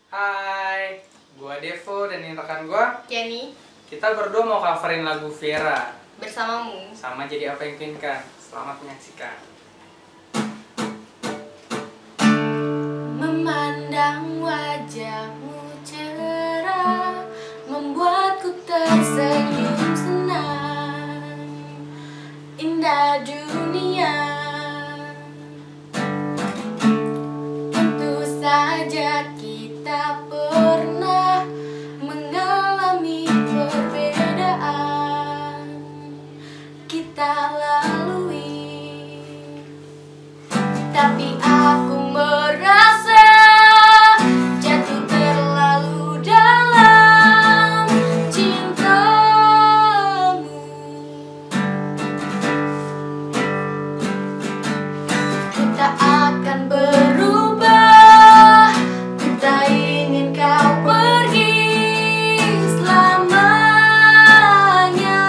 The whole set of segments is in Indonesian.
Hai, gua Devo dan ini rekan gua Kenny. Kita berdua mau coverin lagu Vera, Bersamamu. Sama Jadi Apa Yang Kuinginkan. Selamat menyaksikan. Memandang wajahmu cerah membuatku tersenyum senang. Indah dunia, tentu saja kita pernah mengalami perbedaan kita lalui, tapi aku merasa jatuh terlalu dalam cintamu. Ku tak akan berubah, ku tak ingin kau pergi selamanya.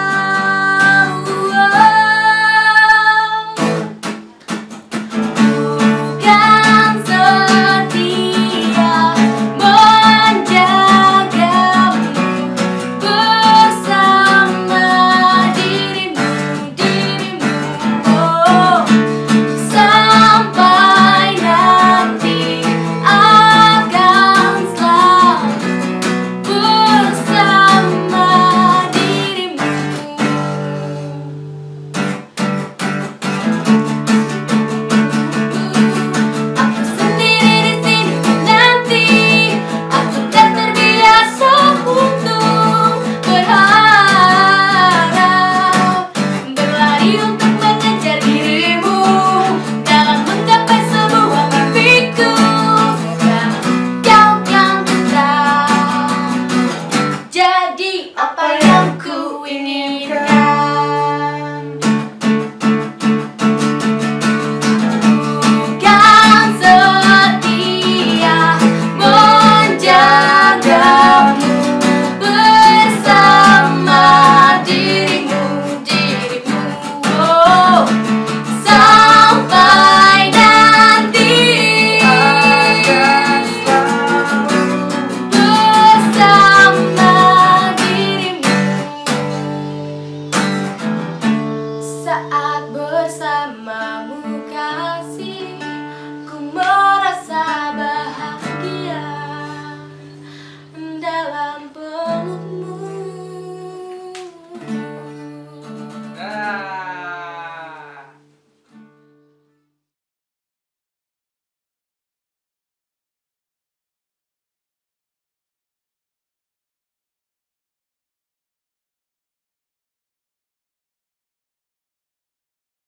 Bukan setia menjagamu bersama dirimu, oh, sampai nanti akan selalu bersama dirimu. Aku sendiri di sini menanti, aku tak terbiasa untuk berharap, berlari untuk mengejar dirimu dalam menggapai sebuah mimpiku. Semoga kau kan tetap jadi apa yang ku inginkan. Bukan setia menjagamu bersama dirimu, oh, sampai nanti bersama dirimu. Saat bersamamu